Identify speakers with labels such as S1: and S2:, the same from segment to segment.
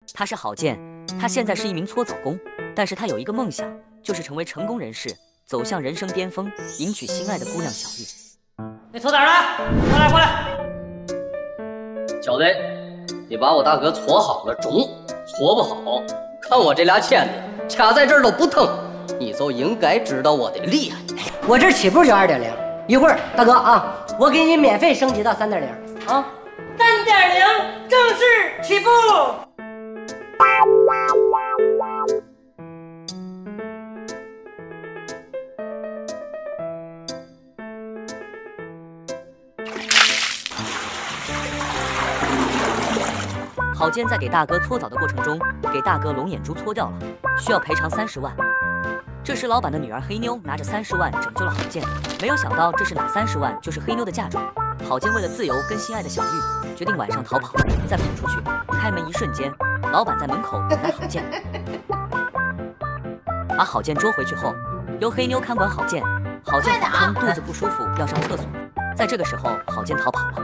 S1: 他是郝建，他现在是一名搓澡工，但是他有一个梦想，就是成为成功人士，走向人生巅峰，迎娶心爱的姑娘小玉。
S2: 那搓澡的，过来！
S3: 小子，你把我大哥搓好了中，搓不好，看我这俩签子掐在这儿都不疼，你就应该知道我的厉害。
S2: 我这起步就2.0，一会儿大哥啊，我给你免费升级到3.0啊，3.0正式起步。
S1: 郝建在给大哥搓澡的过程中，给大哥龙眼珠搓掉了，需要赔偿30万。这时，老板的女儿黑妞拿着30万拯救了郝建，没有想到这是哪30万就是黑妞的嫁妆。郝建为了自由跟心爱的小玉，决定晚上逃跑，再跑出去。开门一瞬间，老板在门口等待郝建。把郝建捉回去后，由黑妞看管郝建。郝建喊疼，肚子不舒服，要上厕所。在这个时候，郝建逃跑了。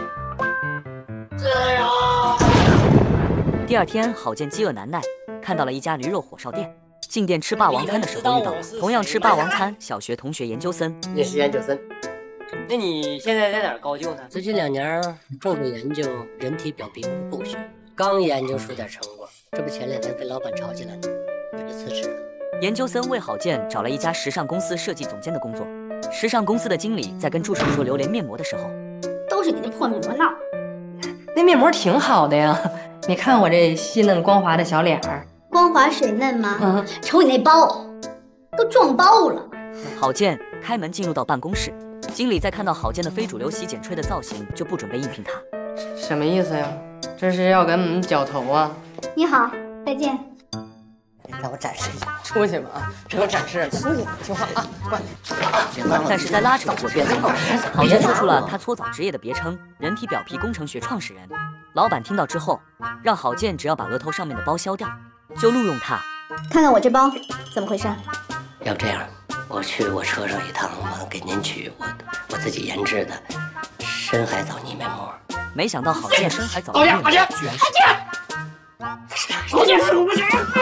S1: 第二天，郝建饥饿难耐，看到了一家驴肉火烧店。进店吃霸王餐的时候遇到了同样吃霸王餐小学同学研究生。
S2: 你是研究生？那你现在在哪儿高就呢？最近2年正在研究人体表皮工学，刚研究出点成果，这不前2天跟老板吵起来了，我就辞职了。
S1: 研究生为郝建找了一家时尚公司设计总监的工作。时尚公司的经理在跟助手说榴莲面膜的时候，
S4: 都是你那破面膜闹。
S5: 那面膜挺好的呀，你看我这细嫩光滑的小脸儿，
S4: 光滑水嫩吗？瞅你那包，都撞包了。
S1: 郝建开门进入到办公室，经理在看到郝建的非主流洗剪吹的造型，就不准备应聘他。
S5: 什么意思呀？这是要给我们绞头啊？
S4: 你好，再见。
S2: 让我展示一下，
S5: 出去吧啊！给我展示，出去，听话啊，乖。
S1: 但是在拉扯的过程中，郝建说出了他搓澡职业的别称——人体表皮工程学创始人。老板听到之后，让郝建只要把额头上面的包削掉，就录用他。
S4: 看看我这包，怎么回事？
S2: 要不这样，我去我车上一趟，我给您取我自己研制的深海藻泥面膜。
S1: 没想到郝建深海藻泥面膜居然是。
S4: 郝建，